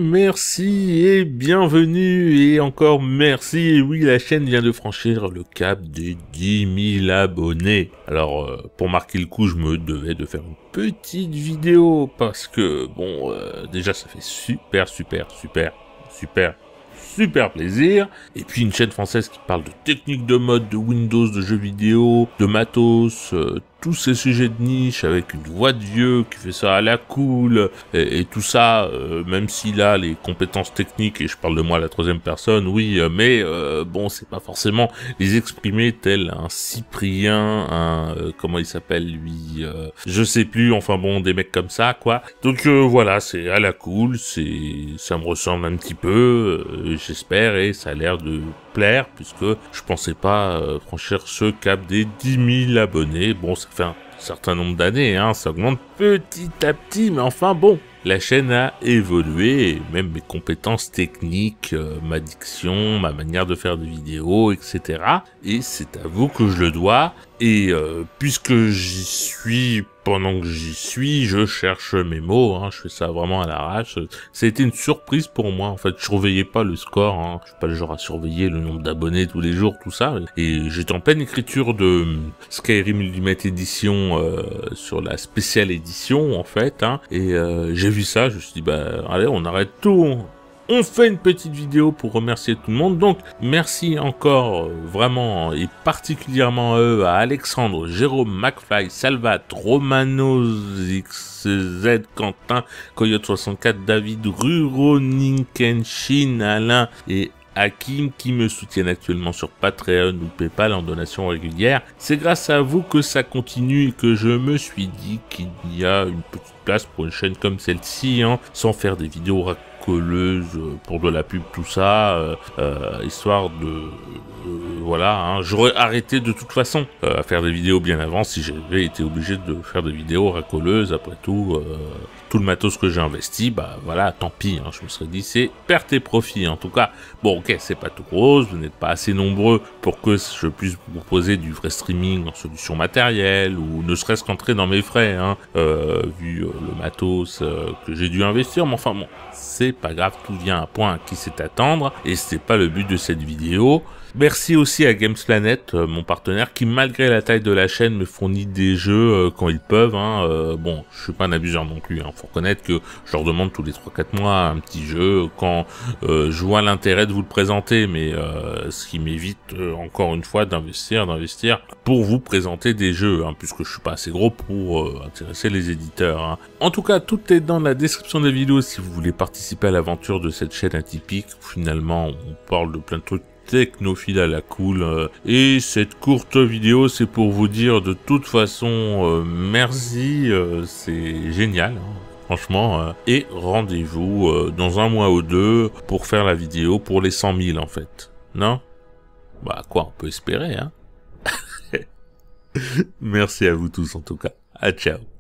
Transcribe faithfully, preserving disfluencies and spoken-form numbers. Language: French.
merci et bienvenue et encore merci. Et oui, la chaîne vient de franchir le cap des dix mille abonnés. Alors, euh, pour marquer le coup, je me devais de faire une petite vidéo parce que, bon, euh, déjà ça fait super, super, super, super, super plaisir. Et puis une chaîne française qui parle de techniques de mode, de Windows, de jeux vidéo, de matos, euh, tous ces sujets de niche avec une voix de vieux qui fait ça à la cool et, et tout ça, euh, même s'il a les compétences techniques, et je parle de moi à la troisième personne, oui, euh, mais euh, bon, c'est pas forcément les exprimer tel un Cyprien, un euh, comment il s'appelle lui, euh, je sais plus, enfin bon, des mecs comme ça quoi. Donc euh, voilà, c'est à la cool, c'est ça me ressemble un petit peu, euh, j'espère, et ça a l'air de plaire puisque je pensais pas euh, franchir ce cap des dix mille abonnés. Bon, ça fait un certain nombre d'années, hein, ça augmente petit à petit, mais enfin bon, la chaîne a évolué, et même mes compétences techniques, euh, ma diction, ma manière de faire des vidéos, et cetera. Et c'est à vous que je le dois. Et euh, puisque j'y suis, pendant que j'y suis, je cherche mes mots, hein, je fais ça vraiment à l'arrache. Ça a été une surprise pour moi, en fait, je surveillais pas le score, hein, je suis pas le genre à surveiller le nombre d'abonnés tous les jours, tout ça. Et j'étais en pleine écriture de Skyrim Ultimate Edition euh, sur la spéciale édition, en fait, hein, et euh, j'ai vu ça, je me suis dit, bah allez, on arrête tout, on fait une petite vidéo pour remercier tout le monde. Donc merci encore euh, vraiment et particulièrement à eux, à Alexandre, Jérôme, McFly, Salvat, RomanoXZ, Quentin, Coyote soixante-quatre, David, Ruronin, Kenshin, Alain et Hakim qui me soutiennent actuellement sur Patreon ou Paypal en donation régulière. C'est grâce à vous que ça continue et que je me suis dit qu'il y a une petite place pour une chaîne comme celle-ci, hein, sans faire des vidéos racoleuses pour de la pub, tout ça, euh, euh, histoire de... Euh, voilà, hein, j'aurais arrêté de toute façon euh, à faire des vidéos bien avant si j'avais été obligé de faire des vidéos racoleuses. Après tout, euh, tout le matos que j'ai investi, bah voilà, tant pis, hein, je me serais dit c'est perte et profit. En tout cas, bon ok, c'est pas tout rose, vous n'êtes pas assez nombreux pour que je puisse vous proposer du vrai streaming en solution matérielle, ou ne serait-ce qu'entrer dans mes frais, hein, euh, vu euh, le matos euh, que j'ai dû investir, mais enfin bon, c'est pas grave, tout vient à point à qui sait attendre, et c'est pas le but de cette vidéo. Merci aussi à Games Planet, euh, mon partenaire, qui malgré la taille de la chaîne me fournit des jeux euh, quand ils peuvent, hein. Euh, bon, je suis pas un abuseur non plus, hein. Faut reconnaître que je leur demande tous les trois quatre mois un petit jeu quand euh, je vois l'intérêt de vous le présenter, mais euh, ce qui m'évite euh, encore une fois d'investir, d'investir pour vous présenter des jeux, hein, puisque je suis pas assez gros pour euh, intéresser les éditeurs, hein. En tout cas, tout est dans la description des vidéos si vous voulez participer à l'aventure de cette chaîne atypique. Finalement, on parle de plein de trucs technophile à la cool, euh, et cette courte vidéo c'est pour vous dire de toute façon euh, merci, euh, c'est génial, hein, franchement, euh, et rendez-vous euh, dans un mois ou deux pour faire la vidéo pour les cent mille en fait, non? Bah quoi, on peut espérer, hein. Merci à vous tous en tout cas, à ciao.